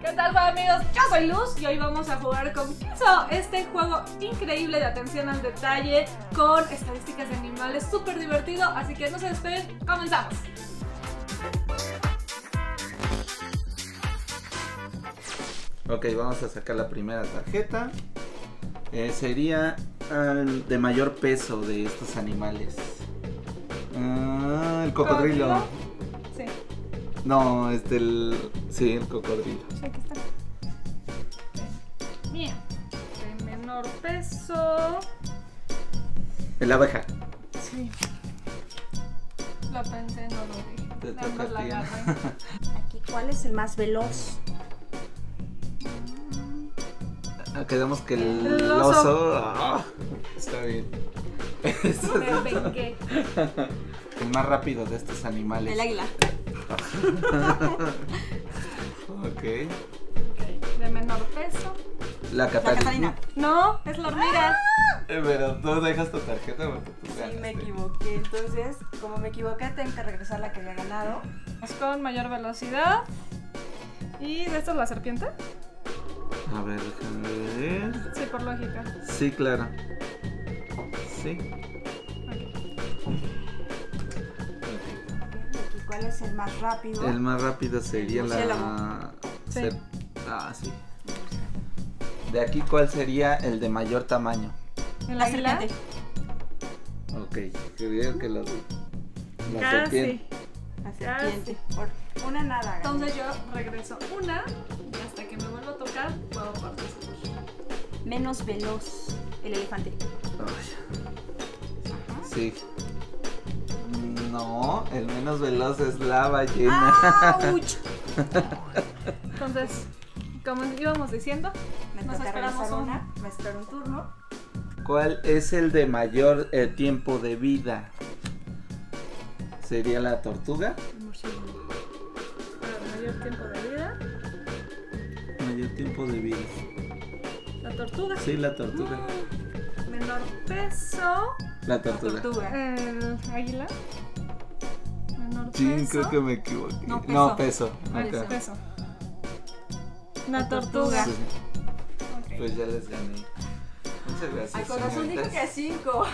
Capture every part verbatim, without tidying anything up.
¿Qué tal, amigos? Yo soy Luz y hoy vamos a jugar con Kiso, este juego increíble de atención al detalle con estadísticas de animales, súper divertido, así que no se despeguen, comenzamos. Ok, vamos a sacar la primera tarjeta. Eh, sería el de mayor peso de estos animales. Ah, el cocodrilo. ¿Cocodrilo? Sí. No, este el... Sí, el cocodrilo. Sí, aquí está. Bien. De menor peso. La abeja. Sí. Lo pensé, no lo dije. Te Nada toca más la a ti. agarré. Aquí, ¿cuál es el más veloz? Ah, quedamos que el, El oso. oso. Ah, está bien. Me vengué. El más rápido de estos animales. El águila. Ok. Ok, de menor peso. La La Catarina. Catarina. No, es la hormiga. Eh, Pero tú dejas tu tarjeta porque tú Sí, ganaste. me equivoqué. Entonces, como me equivoqué, tengo que regresar la que había ganado. Es con mayor velocidad. ¿Y de esto es la serpiente? A ver, déjame ver. Sí, por lógica. Sí, claro. Sí. Y aquí, ¿cuál es el más rápido? El más rápido sería El la... murciélago. Sí. ser- Ah, sí. De aquí, ¿cuál sería el de mayor tamaño? ¿El La águila? serpiente. Ok, creo que la, la Casi. serpiente. La serpiente. Por una nada. gané. Entonces yo regreso una y hasta que me vuelva a tocar puedo participar. Menos veloz. El elefante. Ay, Ajá. sí. No, el menos veloz es la ballena. ¡Auch! Entonces, como íbamos diciendo, Me nos toca esperamos regresar un- una. Me espero un turno. ¿Cuál es el de mayor eh, tiempo de vida? ¿Sería la tortuga? el murciélago. Para mayor tiempo de vida, Mayor tiempo de vida. la tortuga. Sí, la tortuga. Menor peso, La La tortuga. tortuga. el águila. Menor Sí, peso. creo que me equivoqué. No, peso. No, peso. Peso. Acá. peso. Una La tortuga. tortuga. Sí, Ok. pues ya les gané. Muchas gracias. Al corazón dijo señoritas. que cinco.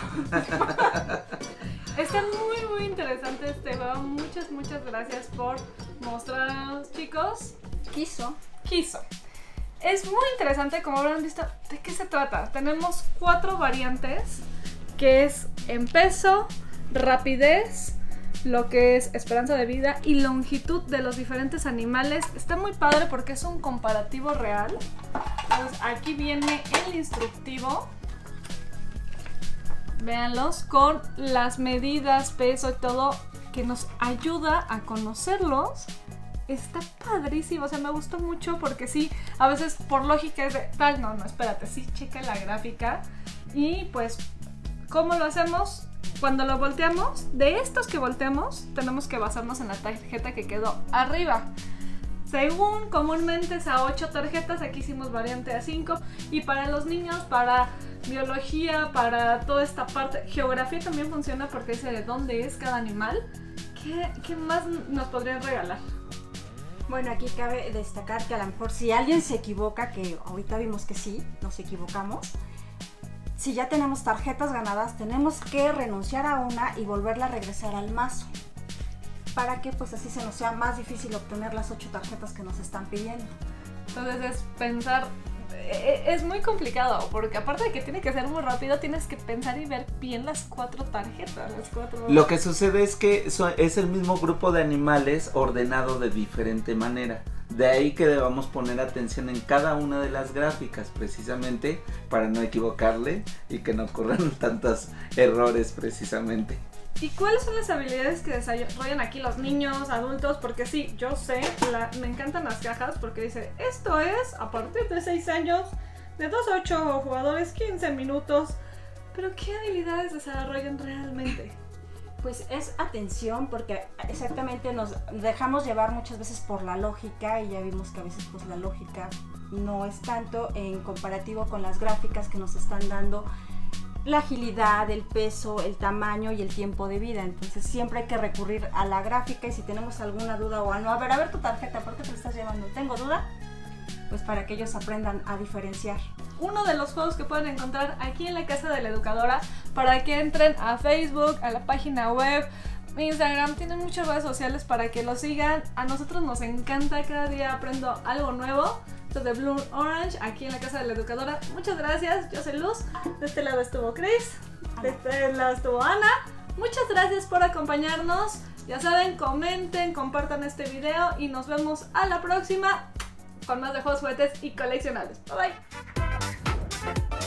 Está muy muy interesante este juego. Muchas muchas gracias por mostrarnos, chicos. Quiso. Kiso. Es muy interesante, como habrán visto. ¿De qué se trata? Tenemos cuatro variantes, que es en peso, rapidez, lo que es esperanza de vida y longitud de los diferentes animales. Está muy padre porque es un comparativo real. Entonces aquí viene el instructivo. Véanlos con las medidas, peso y todo, que nos ayuda a conocerlos. Está padrísimo, o sea, me gustó mucho porque sí, a veces por lógica es de tal, no, no, espérate, sí, checa la gráfica. Y pues, ¿cómo lo hacemos? Cuando lo volteamos, de estos que volteamos, tenemos que basarnos en la tarjeta que quedó arriba. Según comúnmente es a ocho tarjetas, aquí hicimos variante a cinco. Y para los niños, para biología, para toda esta parte, geografía también funciona porque dice de dónde es cada animal. ¿Qué, qué más nos podrían regalar? Bueno, aquí cabe destacar que a lo mejor si alguien se equivoca, que ahorita vimos que sí, nos equivocamos, si ya tenemos tarjetas ganadas, tenemos que renunciar a una y volverla a regresar al mazo, para que pues así se nos sea más difícil obtener las ocho tarjetas que nos están pidiendo. Entonces es pensar, eh, es muy complicado porque aparte de que tiene que ser muy rápido, tienes que pensar y ver bien las cuatro tarjetas, las cuatro... Lo que sucede es que so- es el mismo grupo de animales ordenado de diferente manera. De ahí que debamos poner atención en cada una de las gráficas, precisamente para no equivocarle y que no ocurran tantos errores precisamente. ¿Y cuáles son las habilidades que desarrollan aquí los niños, adultos? Porque sí, yo sé, la- me encantan las cajas porque dice, esto es a partir de seis años, de dos a ocho jugadores, quince minutos. Pero ¿qué habilidades desarrollan realmente? Pues es atención, porque exactamente nos dejamos llevar muchas veces por la lógica y ya vimos que a veces pues la lógica no es tanto en comparativo con las gráficas que nos están dando la agilidad, el peso, el tamaño y el tiempo de vida. Entonces siempre hay que recurrir a la gráfica y si tenemos alguna duda o a no, a ver, a ver tu tarjeta, ¿por qué te la estás llevando? ¿Tengo duda? pues para que ellos aprendan a diferenciar. Uno de los juegos que pueden encontrar aquí en la Casa de la Educadora, para que entren a Facebook, a la página web, Instagram, tienen muchas redes sociales para que lo sigan. A nosotros nos encanta, cada día aprendo algo nuevo. Esto de Blue Orange, aquí en la Casa de la Educadora. Muchas gracias, yo soy Luz, de este lado estuvo Chris, de este lado estuvo Ana. Muchas gracias por acompañarnos. Ya saben, comenten, compartan este video y nos vemos a la próxima con más de juegos, juguetes y coleccionables. Bye bye.